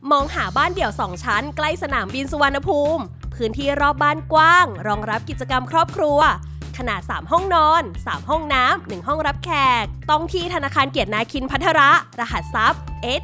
มองหาบ้านเดี่ยว2ชั้นใกล้สนามบินสุวรรณภูมิพื้นที่รอบบ้านกว้างรองรับกิจกรรมครอบครัวขนาด3ห้องนอน3ห้องน้ำ1ห้องรับแขกต้องที่ธนาคารเกียรตินาคินภัทระ รหัสทรัพย์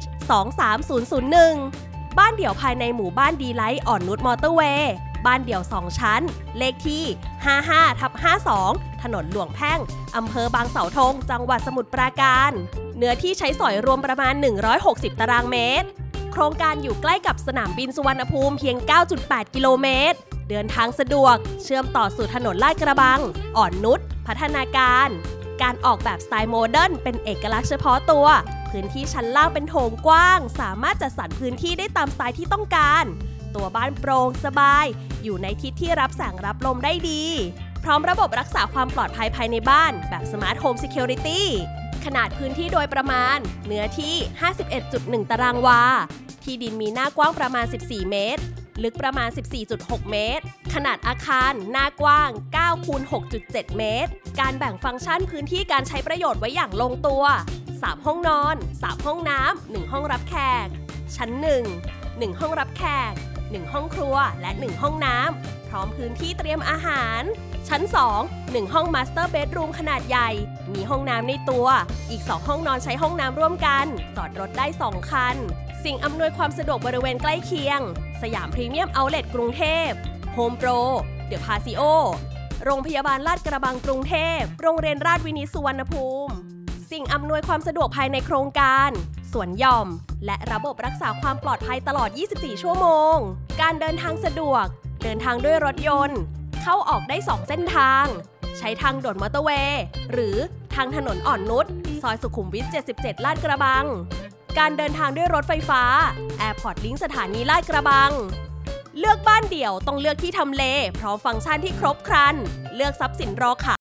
H23001 บ้านเดี่ยวภายในหมู่บ้านดีไลท์อ่อนนุชมอเตอร์เวย์บ้านเดี่ยว2ชั้นเลขที่ 55/52 ถนนหลวงแพ่งอำเภอบางเสาธงจังหวัดสมุทรปราการเนื้อที่ใช้สอยรวมประมาณ160ตารางเมตรโครงการอยู่ใกล้กับสนามบินสุวรรณภูมิเพียง 9.8 กิโลเมตรเดินทางสะดวกเชื่อมต่อสู่ถนนลาดกระบังอ่อนนุชพัฒนาการออกแบบสไตล์โมเดิร์นเป็นเอกลักษณ์เฉพาะตัวพื้นที่ชั้นล่างเป็นโถงกว้างสามารถจัดสรรพื้นที่ได้ตามสไตล์ที่ต้องการตัวบ้านโปร่งสบายอยู่ในทิศที่รับแสงรับลมได้ดีพร้อมระบบรักษาความปลอดภัยภายในบ้านแบบ Smart Home Security ขนาดพื้นที่โดยประมาณเนื้อที่ 51.1 ตารางวาที่ดินมีหน้ากว้างประมาณ14เมตรลึกประมาณ 14.6 เมตรขนาดอาคารหน้ากว้าง9 คูณ 6.7 เมตรการแบ่งฟังก์ชันพื้นที่การใช้ประโยชน์ไว้อย่างลงตัว3ห้องนอน3ห้องน้ำ1ห้องรับแขกชั้น1ห้องรับแขก1ห้องครัวและ1ห้องน้ำพร้อมพื้นที่เตรียมอาหารชั้น2 1ห้องมาสเตอร์เบดรูมขนาดใหญ่มีห้องน้ำในตัวอีก2ห้องนอนใช้ห้องน้ำร่วมกันจอดรถได้2คันสิ่งอำนวยความสะดวกบริเวณใกล้เคียงสยามพรีเมียมเอาท์เลทกรุงเทพโฮมโปรเดอะพาซิโอโรงพยาบาลลาดกระบังกรุงเทพโรงเรียนราชวินิตสุวรรณภูมิสิ่งอำนวยความสะดวกภายในโครงการสวนหย่อมและระบบรักษาความปลอดภัยตลอด 24 ชั่วโมงการเดินทางสะดวกเดินทางด้วยรถยนต์เข้าออกได้2เส้นทางใช้ทางด่วนมอเตอร์เวย์หรือทางถนนอ่อนนุชซอยสุขุมวิท 77 ลาดกระบังการเดินทางด้วยรถไฟฟ้า Airport Link สถานีลาดกระบังเลือกบ้านเดี่ยวต้องเลือกที่ทำเลพร้อมฟังก์ชันที่ครบครันเลือกทรัพย์สินรอขาย